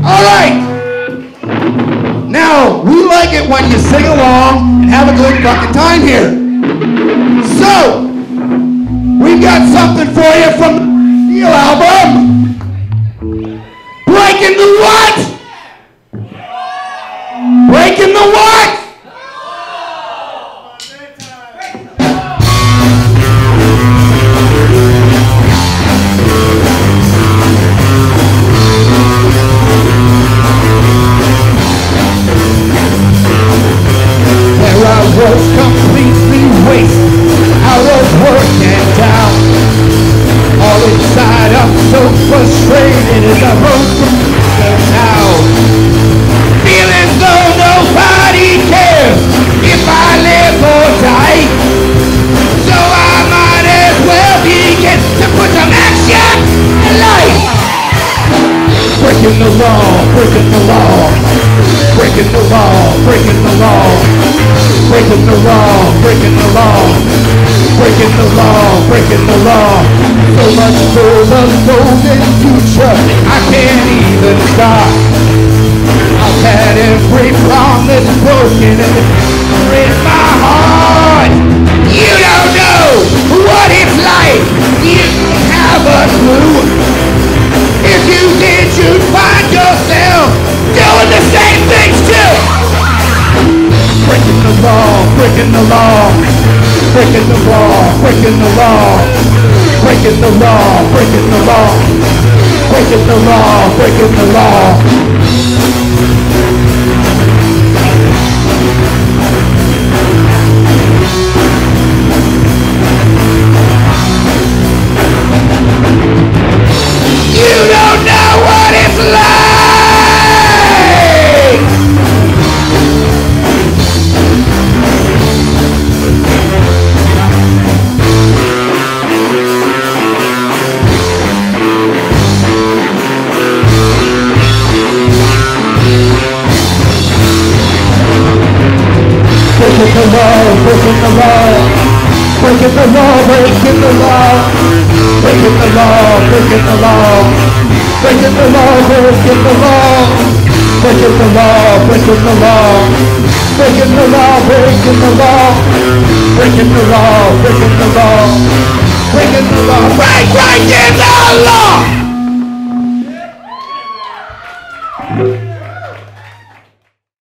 All right. Now, we like it when you sing along and have a good fucking time here. So, we've got something for you from the Steel album. Breaking the what? Breaking the what? Where I was completely wasted, I was working down. All inside I'm so frustrated as I wrote the now. Feeling as though nobody cares if I live or die. So I might as well begin to put some action in life. Breaking the law, breaking the law. Breaking the law, breaking the law. Breaking the law, breaking the law. Breaking the law, breaking the law. So much for the golden future, I can't even stop. I've had every promise broken and in my heart. You don't know what it's like. You don't have a clue. If you did, you'd find yourself doing the same things too. Breaking the law, breaking the law. Breaking the law, breaking the law. Breaking the law, breaking the law. Breaking the law, breaking the law. You don't know what it's like. Breaking the law, breaking the law. Breaking the law, breaking the law. Breaking the law, breaking the law. Breaking the law, breaking the law. Breaking the law, breaking the law. Breaking the law, breaking the law. Breaking the law, breaking the law. Breaking the law, breaking the law.